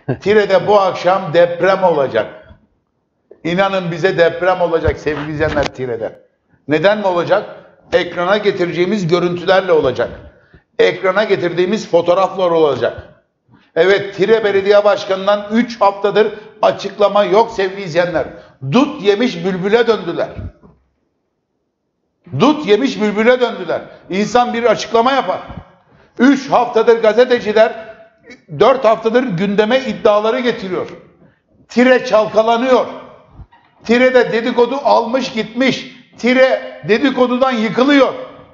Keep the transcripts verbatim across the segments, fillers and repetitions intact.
Tire'de bu akşam deprem olacak. İnanın bize deprem olacak sevgili izleyenler Tire'de. Neden mi olacak? Ekrana getireceğimiz görüntülerle olacak. Ekrana getirdiğimiz fotoğraflar olacak. Evet, Tire Belediye Başkanı'ndan üç haftadır açıklama yok sevgili izleyenler. Dut yemiş bülbüle döndüler. Dut yemiş bülbüle döndüler. İnsan bir açıklama yapar. üç haftadır gazeteciler, dört haftadır gündeme iddiaları getiriyor. Tire çalkalanıyor. Tire'de dedikodu almış gitmiş. Tire dedikodudan yıkılıyor.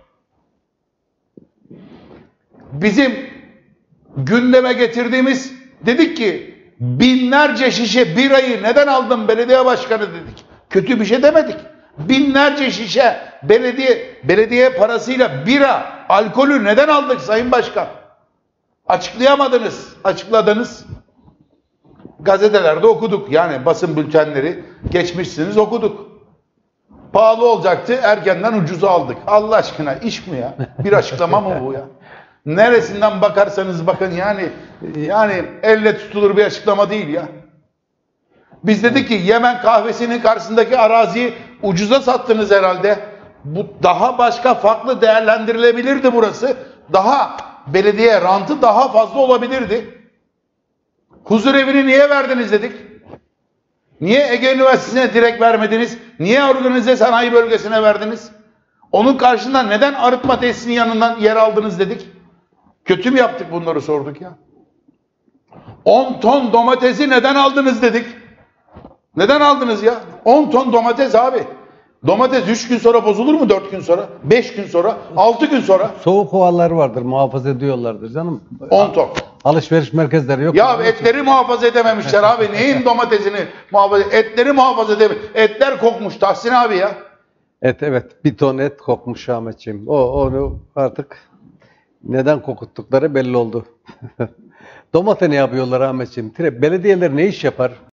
Bizim gündeme getirdiğimiz, dedik ki binlerce şişe birayı neden aldın belediye başkanı dedik. Kötü bir şey demedik. Binlerce şişe belediye belediye parasıyla bira, alkolü neden aldık Sayın Başkan? Açıklayamadınız. Açıkladınız. Gazetelerde okuduk. Yani basın bültenleri geçmişsiniz, okuduk. Pahalı olacaktı, erkenden ucuza aldık. Allah aşkına iş mi ya? Bir açıklama mı bu ya? Neresinden bakarsanız bakın yani yani elle tutulur bir açıklama değil ya. Biz dedik ki Yemen kahvesinin karşısındaki araziyi ucuza sattınız herhalde. Bu daha başka farklı değerlendirilebilirdi burası. Daha belediye rantı daha fazla olabilirdi. Huzur evini niye verdiniz dedik. Niye Ege Üniversitesi'ne direkt vermediniz? Niye organize sanayi bölgesine verdiniz? Onun karşında neden arıtma tesisinin yanından yer aldınız dedik. Kötü mü yaptık bunları sorduk ya. on ton domatesi neden aldınız dedik. Neden aldınız ya? on ton domates abi. Domates üç gün sonra bozulur mu? dört gün sonra? beş gün sonra? altı gün sonra? Soğuk ovaları vardır, muhafaza ediyorlardır canım. on ton. Alışveriş merkezleri yok. Ya etleri muhafaza edememişler abi. Neyin domatesini muhafaza etleri muhafaza edememişler. Etler kokmuş Tahsin abi ya. Et evet, bir ton et kokmuş Ahmetciğim. O onu artık neden kokuttukları belli oldu. Domates ne yapıyorlar Ahmetciğim? Tire belediyeler ne iş yapar?